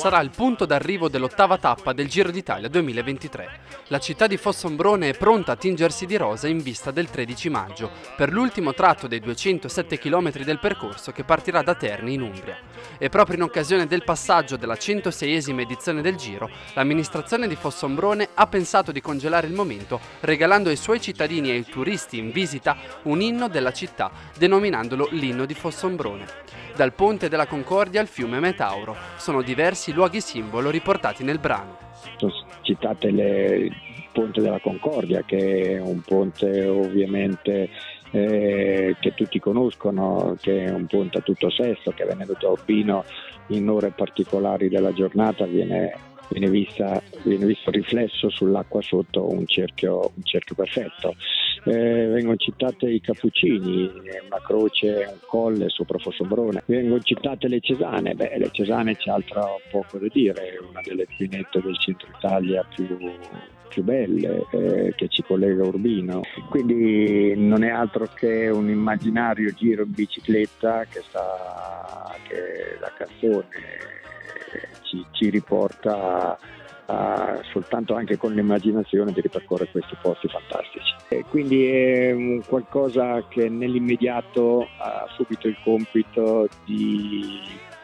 sarà il punto d'arrivo dell'8ª tappa del Giro d'Italia 2023. La città di Fossombrone è pronta a tingersi di rosa in vista del 13 maggio, per l'ultimo tratto dei 207 km del percorso che partirà da Terni in Umbria. E proprio in occasione del passaggio della 106esima edizione del Giro, l'amministrazione di Fossombrone ha pensato di congelare il momento regalando ai suoi cittadini e ai turisti in visita un inno della città, denominandolo l'inno di Fossombrone. Dal Ponte della Concordia al fiume Metauro, sono diversi i luoghi simbolo riportati nel brano. Sono citate il Ponte della Concordia, che è un ponte ovviamente che tutti conoscono, che è un ponte a tutto sesto, che venendo a Urbino in ore particolari della giornata viene visto riflesso sull'acqua sotto un cerchio perfetto. Vengono citate i Cappuccini, una croce, un colle sopra Fossombrone. Vengono citate le Cesane. Le Cesane c'è altro poco da dire, è una delle pinete del centro Italia più belle, che ci collega a Urbino. Quindi non è altro che un immaginario giro in bicicletta che la canzone ci riporta soltanto anche con l'immaginazione di ripercorrere questi posti fantastici. E quindi è un qualcosa che nell'immediato ha subito il compito di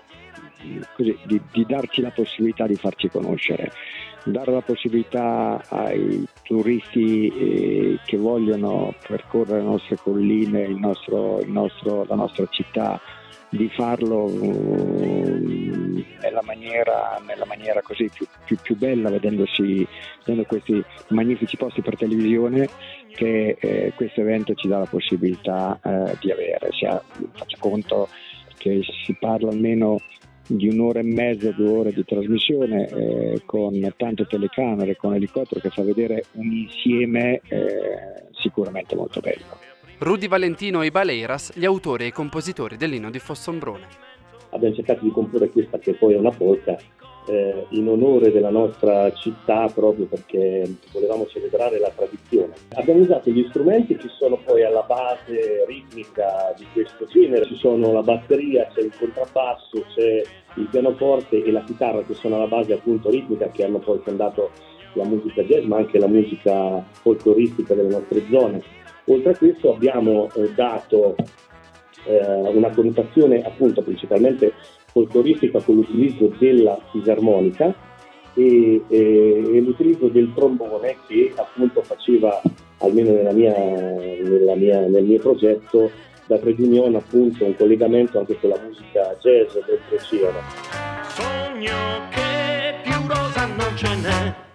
darci la possibilità di farci conoscere, dare la possibilità ai turisti che voglioano percorrere le nostre colline, la nostra città, di farlo nella maniera così più bella, vedendo questi magnifici posti per televisione che questo evento ci dà la possibilità di avere. Faccio conto che si parla almeno di un'ora e mezza, 2 ore di trasmissione con tante telecamere, con elicottero, che fa vedere un insieme sicuramente molto bello. Rudy Valentino e i Baleiras, gli autori e i compositori dell'inno di Fossombrone. Abbiamo cercato di comporre questa, che poi è una polka, in onore della nostra città, proprio perché volevamo celebrare la tradizione. Abbiamo usato gli strumenti che sono poi alla base ritmica di questo genere. Ci sono la batteria, c'è il contrabbasso, c'è il pianoforte e la chitarra, che sono alla base appunto ritmica, che hanno poi fondato la musica jazz, ma anche la musica folcloristica delle nostre zone. Oltre a questo abbiamo dato una connotazione appunto principalmente folcloristica con l'utilizzo della fisarmonica e l'utilizzo del trombone, che appunto faceva, almeno nel mio progetto, da trade union appunto un collegamento anche con la musica jazz del Treccino. Sogno che più rosa non ce n'è.